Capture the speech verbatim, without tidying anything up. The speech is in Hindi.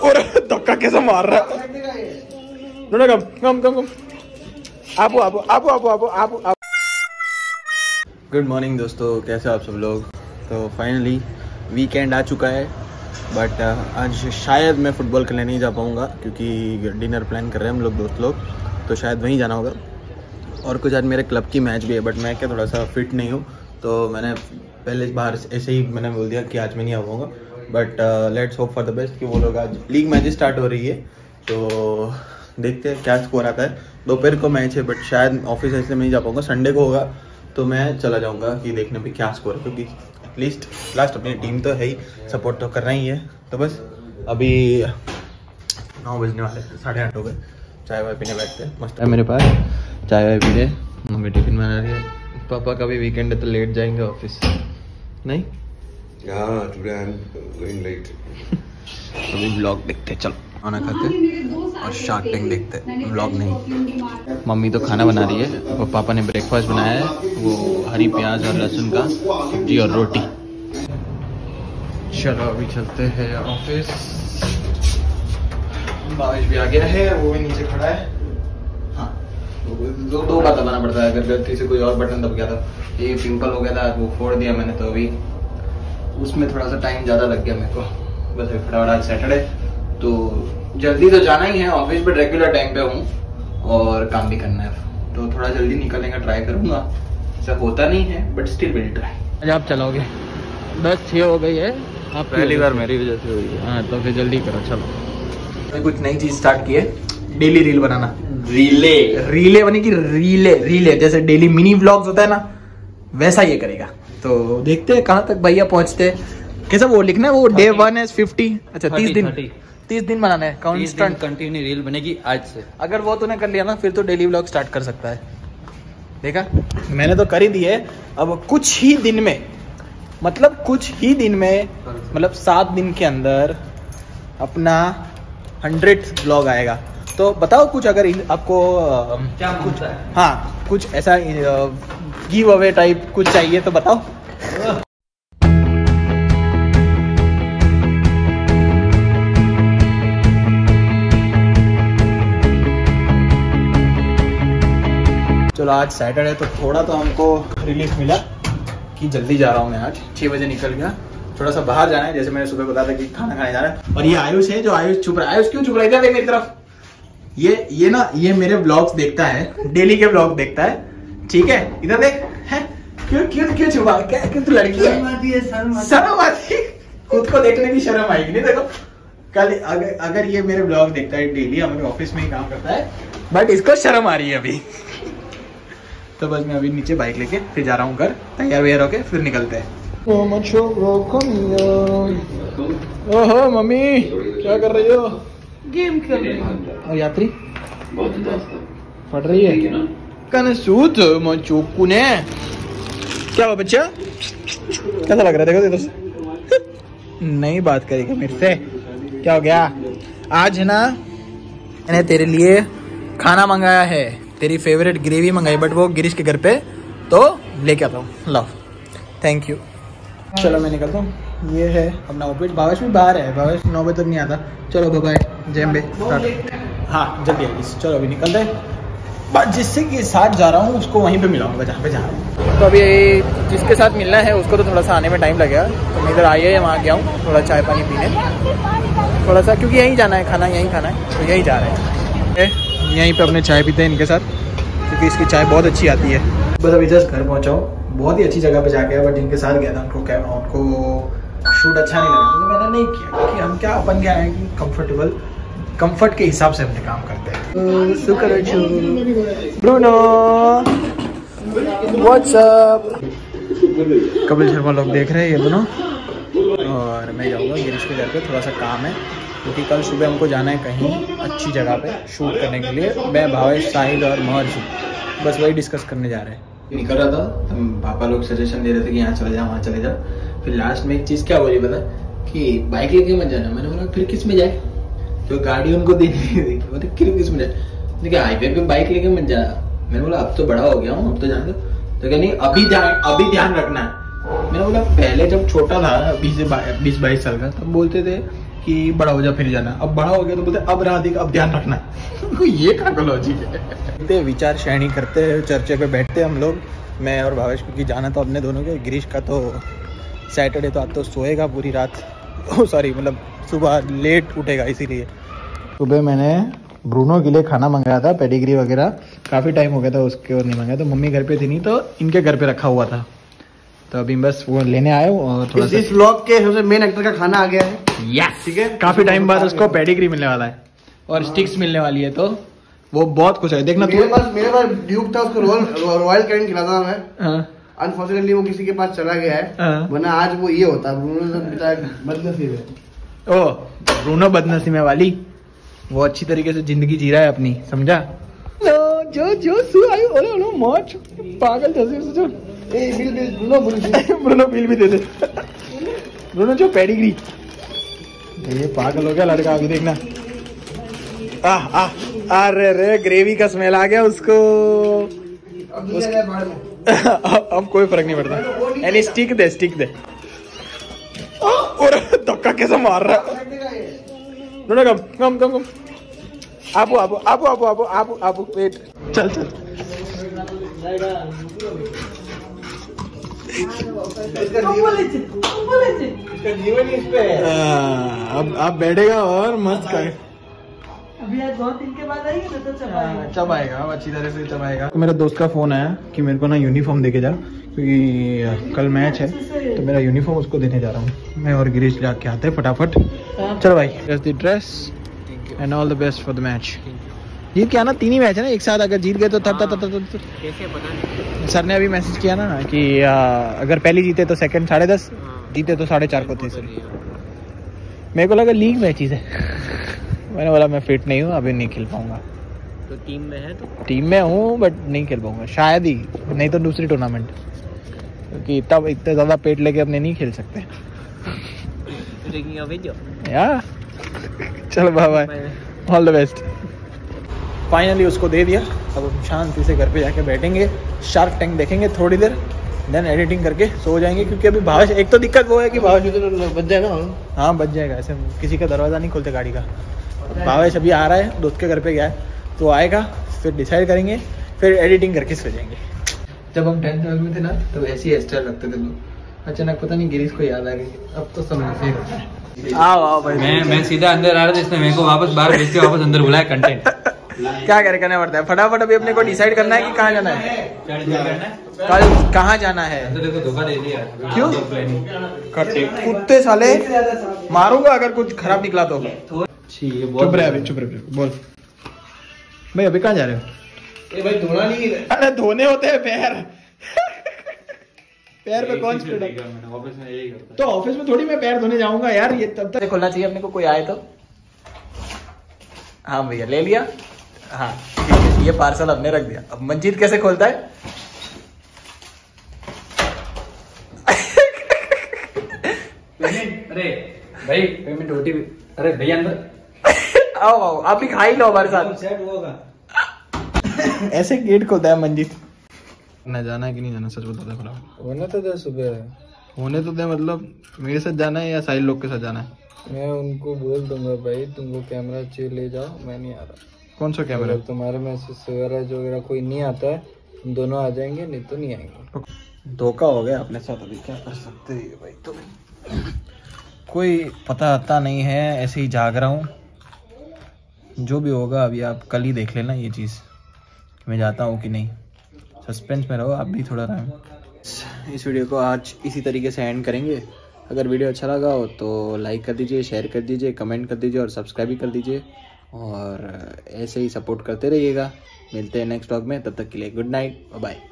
और धक्का कैसे मार रहा है। कम कम कम कम आपो आपो आपो आपो आपो आपो आपो। गुड मॉर्निंग दोस्तों, कैसे आप सब लोग। तो फाइनली वीकेंड आ चुका है, बट आज शायद मैं फ़ुटबॉल खेलने नहीं जा पाऊँगा क्योंकि डिनर प्लान कर रहे हैं हम लोग दोस्त लोग, तो शायद वहीं जाना होगा। और कुछ आज मेरे क्लब की मैच भी है, बट मैं क्या थोड़ा सा फिट नहीं हूँ, तो मैंने पहले बाहर ऐसे ही मैंने बोल दिया कि आज मैं नहीं आ पाऊँगा। But let's hope for the best कि वो लोग आज लीग मैच स्टार्ट हो रही है, तो देखते हैं क्या स्कोर आता है। दोपहर को मैच है, बट शायद ऑफिस ऐसे नहीं जा पाऊँगा। संडे को होगा तो मैं चला जाऊँगा कि देखने पे क्या स्कोर है, क्योंकि एटलीस्ट लास्ट अपनी टीम तो है ही, सपोर्ट तो करना ही है। तो बस अभी नौ बजने वाले, साढ़े आठ हो गए। चाय वाय पीने बैठते हैं, मस्त है मेरे पास। चाय वाय पी रहे, मम्मी टिफिन बना रही है। पापा का भी वीकेंड है तो लेट जाएंगे ऑफिस, नहीं? Yeah, today I'm going late. अभी व्लॉग देखते हैं, चलो खाना खाते हैं और शार्क टैंक देखते हैं, व्लॉग नहीं। मम्मी तो खाना बना रही है और पापा ने ब्रेकफास्ट बनाया है, वो हरी प्याज और लहसुन का सब्जी और रोटी। चलो अभी चलते हैं ऑफिस। बारिश भी आ गया है, वो भी नीचे खड़ा है। हाँ, दो दो बात दबाना पड़ता है, अगर गलती से कोई और बटन दब गया था। ये पिंपल हो गया था, वो फोड़ दिया मैंने, तो अभी उसमें थोड़ा सा टाइम ज़्यादा लग गया मेरे को। बस फटाफट आज सैटरडे, तो जल्दी तो जाना ही है ऑफिस, बट रेगुलर टाइम पे हूँ और काम भी करना है, तो थोड़ा जल्दी निकलने का ट्राई करूँगा। ऐसा होता नहीं है, बट स्टिल विल ट्राई। आज आप चलोगे? दस छः हो गई है, आप पहली बार मेरी वजह से हुई है। हाँ, तो फिर जल्दी करो, चलो। कुछ नई चीज़ स्टार्ट की है, डेली रील बनाना। रीले रीले बने की रीले रीले जैसे डेली मिनी व्लॉग्स होता है ना, वैसा ये करेगा। तो देखते हैं कहाँ तक भैया पहुँचते हैं। कैसा वो लिखना है, वो डे वन है फिफ्टी, अच्छा तीस दिन तीस दिन बनाना है कांस्टेंट कंटिन्यू रील बनेगी आज से। अगर वो तूने कर लिया ना, फिर तो डेली व्लॉग स्टार्ट कर सकता है। देखा, मैंने तो कर ही दी है। अब कुछ ही दिन में, मतलब कुछ ही दिन में, मतलब सात दिन के अंदर अपना हंड्रेड व्लॉग आएगा। तो बताओ कुछ, अगर आपको क्या कुछ, हाँ कुछ ऐसा गिव अवे टाइप कुछ चाहिए तो बताओ। चलो आज सैटरडे है तो थोड़ा तो हमको रिलीफ मिला कि जल्दी जा रहा हूँ मैं। आज छः बजे निकल गया, थोड़ा सा बाहर जाना है, जैसे मैंने सुबह बताया था कि खाना खाने जाना है। और ये आयुष है जो आयुष चुप रहा है। आयुष क्यों चुप रहा है? देख मेरी तरफ। ये ये ना ये मेरे व्लॉग्स देखता है, डेली के व्लॉग देखता है, ठीक है? इधर देख, है क्यों क्यों क्यों छुपा? क्या क्यों तू लड़की है? शर्म आती, खुद को देखने की शर्म आएगी। नहीं देखो, कल अगर अगर ये मेरे व्लॉग देखता है डेली, हमारे ऑफिस में ही काम करता है, बट इसको शर्म आ रही है अभी। तो बस मैं अभी नीचे बाइक लेके फिर जा रहा हूँ घर, तैयार वैयार होके फिर निकलते हैं। ओहो मम्मी क्या कर रही हो? गेम खेल रही है। और यात्री पढ़ रही है। कनसूत मचोकू ने क्या हुआ बच्चा? कैसा लग रहा है? देखो देखो, नहीं बात करेगा मेरे से। क्या हो गया? आज है ना, मैंने तेरे लिए खाना मंगाया है, तेरी फेवरेट ग्रेवी मंगाई, बट वो गिरीश के घर पे, तो लेके आता हूँ। Love, thank you. चलो मैं निकलता हूँ। ये है अपना ऑफिस। भावेश भी बाहर है, भावेश नौ बजे तक नहीं आता। चलो बाय बाय, जय अम्बे। हाँ जल्दी आइए, चलो अभी निकलते हैं। बस जिससे के साथ जा रहा हूँ उसको वहीं पे मिलाऊंगा जहाँ पे जा रहा हूँ। तो अभी जिसके साथ मिलना है उसको तो थोड़ा सा आने में टाइम लगेगा, तो मैं इधर आइए वहाँ गया हूँ थोड़ा चाय पानी पीने, थोड़ा सा, क्योंकि यहीं जाना है, खाना यहीं खाना है, तो यहीं जा रहे हैं। यहीं पे अपने चाय पीते हैं इनके साथ, क्योंकि इसकी चाय बहुत अच्छी आती है। बस अभी जस्ट घर पहुँचा हूँ, बहुत ही अच्छी जगह पे जाके, बट जिनके साथ गया था उनको क्या उनको शूट अच्छा नहीं लगा, तो मैंने नहीं किया, क्योंकि हम क्या अपन क्या है कि कंफर्टेबल कंफर्ट के हिसाब से अपने काम करते हैं। Bruno what's up. Kapil Sharma लोग देख रहे हैं ये दोनों, और मैं जाऊँगा गिरीश के घर पे, थोड़ा सा काम है, क्योंकि कल सुबह हमको जाना है कहीं अच्छी जगह पे शूट करने के लिए। मैं भावेश, साहिल और महर्षि बस वही डिस्कस करने जा रहे हैं। निकल रहा था तो पापा लोग सजेशन दे रहे थे कि यहाँ चले जाओ वहाँ चले जाओ। फिर लास्ट में एक चीज़ क्या बोली पता, कि बाइक लेके मत जाना। मैंने बोला फिर किस में जाए, तो गाड़ी उनको देनी थी, बोलते फिर किस में जाए, देखिए हाईवे पे बाइक लेके मत जाना। मैंने बोला अब तो बड़ा हो गया हूँ, अब तो जाने दो। तो क्या नहीं अभी ध्यान अभी ध्यान रखना है। मैंने बोला पहले जब छोटा था बीस बीस बाईस साल का, तब बोलते थे कि बड़ा हो जा फिर जाना। अब बड़ा हो गया तो बोलते अब रात एक अब ध्यान रखना। ये क्या लॉजिक है। विचार श्रेणी करते चर्चे पे बैठते हम लोग, मैं और भावेश, क्योंकि जाना तो अपने दोनों के। गिरीश का तो सैटरडे तो आज तो सोएगा पूरी रात, सॉरी मतलब सुबह लेट उठेगा, इसीलिए। सुबह मैंने ब्रूनो के लिए खाना मंगाया था, पेडिग्री वगैरह, काफ़ी टाइम हो गया था उसके और नहीं मंगाया, तो मम्मी घर पे थी नहीं तो इनके घर पे रखा हुआ था, तो अभी बस वो लेने आए और थोड़ा इस, इस व्लॉग के सबसे मेन एक्टर का खाना आ गया है। यस, ठीक है। काफ़ी टाइम बाद उसको पेडिग्री मिलने वाला है और स्टिक्स मिलने वाली है, तो वो बहुत खुश है। देखना मेरे पास मेरे पास ड्यूक था, उसको रॉयल रॉयल कैन खिलाता था मैं। अनफॉर्चुनेटली वो किसी के पास चला गया है, वरना आज वो ये होता। ब्रूनो बदनसीब है। ओ ब्रूनो बदनसीब है वाली, वो अच्छी तरीके से जिंदगी जी रहा है अपनी, समझा। जो जो सु आई ओले ओले मौज पागल जैसे से जो ए bill bill Bruno Bruno Bruno bill भी दे दे। ब्रूनो जो पेडिग्री, ये पागल हो गया लड़का। अभी देखना, आ आ अरे रे ग्रेवी का स्मेल आ गया उसको। अब, अब कोई फर्क नहीं पड़ता। एनी स्टिक दे स्टिक दे। और धक्का कैसे मार रहा है। कम कम कम कम आपू आपू आपू आपू आपू आपू आपू वेट, चल चल। अब अब बैठेगा और मस्त खाए। अभी आज बहुत दिन के बाद आएगी ना तो चबाएगा चबाएगा अच्छी तरह से चबाएगा। तो मेरा दोस्त का फोन आया कि मेरे को ना यूनिफॉर्म देके जा, क्योंकि कल मैच है तो मेरा यूनिफॉर्म उसको देने जा रहा हूँ। मैं और गिरीश जाके आते हैं फटाफट। चलो भाई, just the dress and all the best for the match. जीत के आना, तीन ही मैच है ना एक साथ, अगर जीत गए तो थर थर थर कैसे पता। सर ने अभी मैसेज किया ना कि आ, अगर पहली जीते तो सेकंड साढ़े दस, जीते तो साढ़े चार को थे। मेरे को लगा लीग मैचेस है। मैंने बोला मैं फिट नहीं हूँ, अभी नहीं खेल पाऊंगा। तो टीम में है, तो टीम में हूँ बट नहीं खेल पाऊंगा शायद ही, नहीं तो दूसरी टूर्नामेंट, क्योंकि इतना इतना ज़्यादा पेट लेके अपने नहीं खेल सकते। या चलो bye bye, all the best. Finally उसको दे दिया, अब हम शांति से घर पे जाके बैठेंगे, शार्क टैंक देखेंगे थोड़ी देर, देन एडिटिंग करके सो जाएंगे। क्योंकि अभी भावेश, एक तो दिक्कत वो है कि भावेश बच जाएगा। हाँ बच जाएगा, ऐसे किसी का दरवाज़ा नहीं खोलते गाड़ी का। भावेश अभी आ रहा है, दोस्त के घर पे गया है, तो आएगा फिर डिसाइड करेंगे, फिर एडिटिंग करके सो जाएंगे। जब हम टेंथ ट्वेल्थ में थे ना तो ऐसी हेयर स्टाइल रखते थे लोग। अचानक पता नहीं गिरीश को याद आ गई, अब तो सब ऐसे ही होता है। आओ आओ भाई, मैं मैं सीधा अंदर आ रहा था, इसने मेरे को वापस बाहर भेज के वापस अंदर बुलाया। कंटेंट क्या करे करना पड़ता है फटाफट। अभी अपने को डिसाइड करना है कि कहाँ जाना है, कल कहाँ जाना है। देखो धोखा दे दिया। क्यों करते कुत्ते साले, मारूंगा अगर कुछ खराब निकला तो। चुप रहे अभी, चुप रहे, बोल भाई अभी कहाँ जा रहे हो। ए भाई धोना नहीं है। अरे धोने होते हैं पैर। पैर पे कौन स्प्रे ऑफिस में यही करता। तो ऑफिस में थोड़ी मैं पैर धोने जाऊंगा यार, ये तब तक खोलना चाहिए अपने को, कोई आए तो। हाँ भैया ले लिया, हाँ ठीक है, ये पार्सल हमने रख दिया। अब मंजीत कैसे खोलता है। अरे भाई पेमेंट ओटीपी, अरे भैया अंदर आओ आओ, आप भी खा ही लो हमारे साथ। सेट होगा। ऐसे गेट खोलता है मंजीत। ना जाना है कि नहीं जाना, सच बता दे फिलहाल। होने तो दे सुबह, होने तो दे, मतलब मेरे साथ जाना है या साहिल लोग के साथ जाना है। मैं उनको बोल दूंगा भाई तुमको कैमरा चाहिए ले जाओ, मैं नहीं आ रहा। कौन सा कैमरा। तुम्हारे मैसेज वगैरह जो वगैरह कोई नहीं आता है, हम दोनों आ जाएंगे, नहीं तो नहीं आएंगे। धोखा हो गया अपने साथ, अभी क्या कर सकते हैं भाई। तो कोई पता आता नहीं है, ऐसे ही जाग रहा हूँ। जो भी होगा अभी आप कल ही देख लेना ये चीज़, मैं जाता हूँ कि नहीं। सस्पेंस में रहो आप भी थोड़ा टाइम। इस वीडियो को आज इसी तरीके से एंड करेंगे। अगर वीडियो अच्छा लगा हो तो लाइक कर दीजिए, शेयर कर दीजिए, कमेंट कर दीजिए और सब्सक्राइब भी कर दीजिए। और ऐसे ही सपोर्ट करते रहिएगा। मिलते हैं नेक्स्ट व्लॉग में, तब तक के लिए गुड नाइट, बाय बाय।